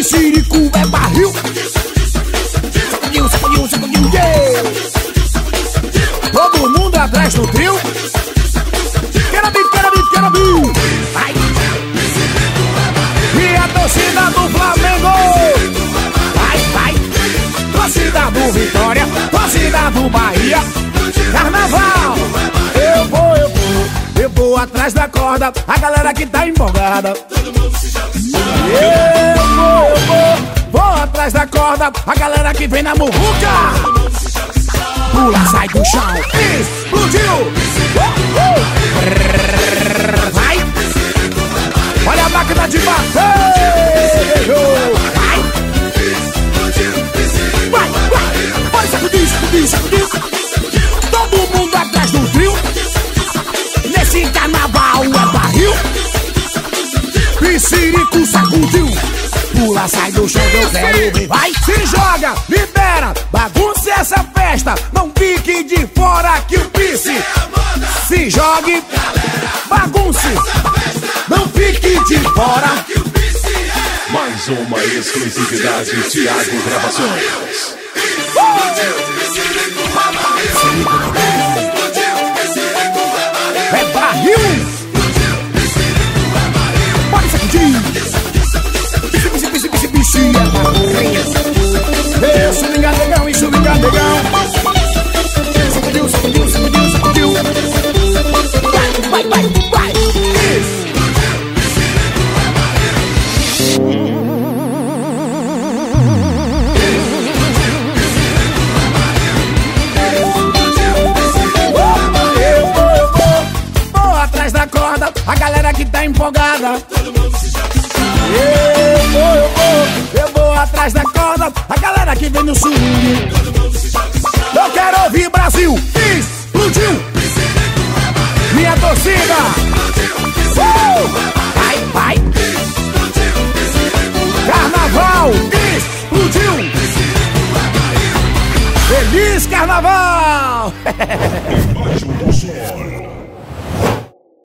Piscirico é barril. Sacudiu, sacudiu, sacudiu, yeah. Todo mundo atrás do trio. Quero vir, quero vir, quero vir. Vai. E a torcida do Flamengo. Vai, vai. Torcida do Vitória, torcida do Bahia. Carnaval. Eu vou atrás da corda, a galera que tá empolgada. Vou atrás da corda, a galera que vem na muvuca. Pula, sai do chão, explodiu. Vai. Olha a máquina de bater. Vai. Vai, vai. Vai, sacudir, sacudir, sacudir. Todo mundo atrás do trio. Nesse carnaval é barril. Piscirico sacudiu. Pula, sai do chão, eu quero ver. Vai, se joga, libera. Bagunça essa festa. Não fique de fora que o Pisci se jogue. Bagunce. Não fique de fora. Mais uma exclusividade Thiago Gravações. É barril. Pode sacudir. Pisci é barril. Isso, vingadegão, isso, vingadegão. Sacudiu, sacudiu, sacudiu, sacudiu. Vai, vai, vai. A galera que tá empolgada. Eu vou atrás da corda. A galera que vem no sul. Eu quero ouvir Brasil. Explodiu. Minha torcida. Vai, vai. Carnaval. Explodiu. Feliz Carnaval. Embaixo do sol.